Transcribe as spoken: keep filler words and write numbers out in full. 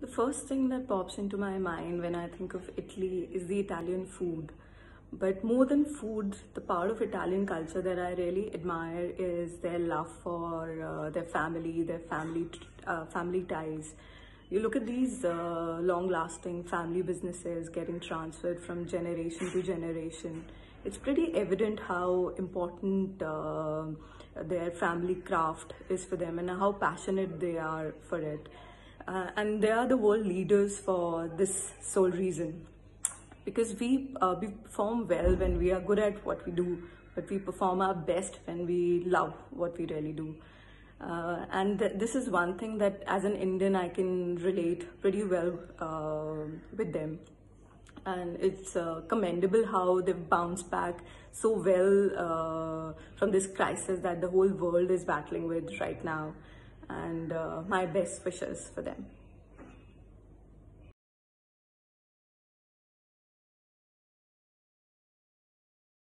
The first thing that pops into my mind when I think of Italy is the Italian food. But more than food, the part of Italian culture that I really admire is their love for uh, their family, their family uh, family ties. You look at these uh, long-lasting family businesses getting transferred from generation to generation. It's pretty evident how important uh, their family craft is for them and how passionate they are for it. Uh, and they are the world leaders for this sole reason, because we uh, we perform well when we are good at what we do, but we perform our best when we love what we really do. Uh, and th this is one thing that as an Indian I can relate pretty well uh, with them. And it's uh, commendable how they've bounced back so well uh, from this crisis that the whole world is battling with right now. And uh, my best wishes for them.